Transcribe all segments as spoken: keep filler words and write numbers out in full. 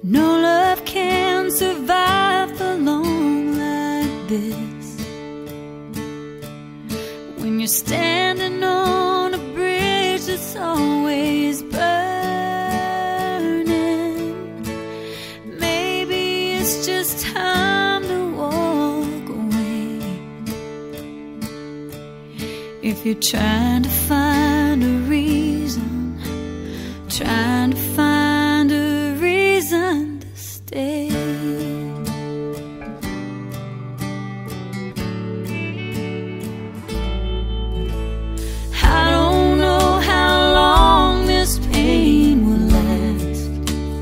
No love can survive for long like this. When you're standing on a bridge that's always burning, maybe it's just time to walk away. If you're trying to find a reason, trying to find a reason to stay. I don't know how long this pain will last.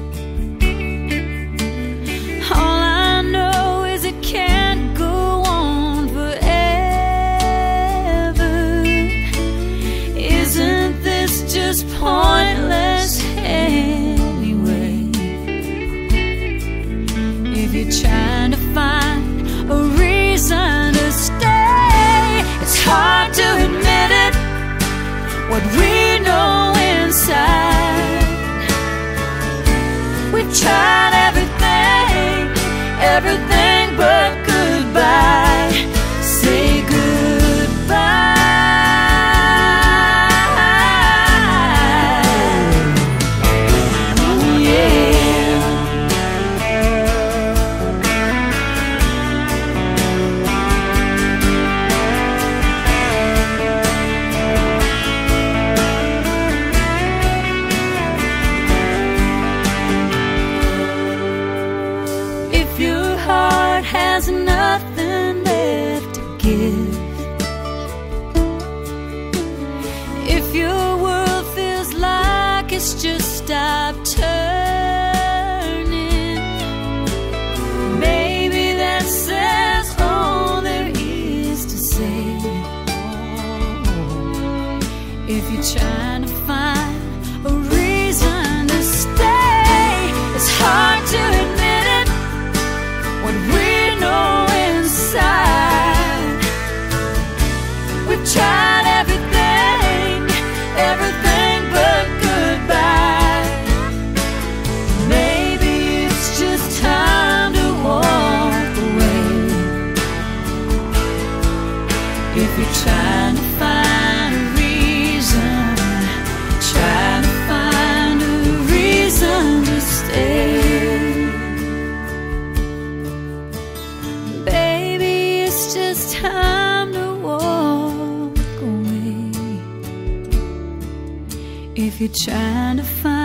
All I know is it can't go on forever. Isn't this just pointless anyway? If you're trying to find a reason to stay, it's hard to admit it, what we know inside. We've tried everything, everything but goodbye. Say goodbye. Has nothing left to give. If your world feels like it's just stopped turning, maybe that says all there is to say. If you're trying to find a reason to stay, it's hard to admit it, what we know inside. We've tried everything, everything but goodbye. Maybe it's just time to walk away. If you're trying to find a reason, trying to find a reason to stay. It's time to walk away. If you're trying to find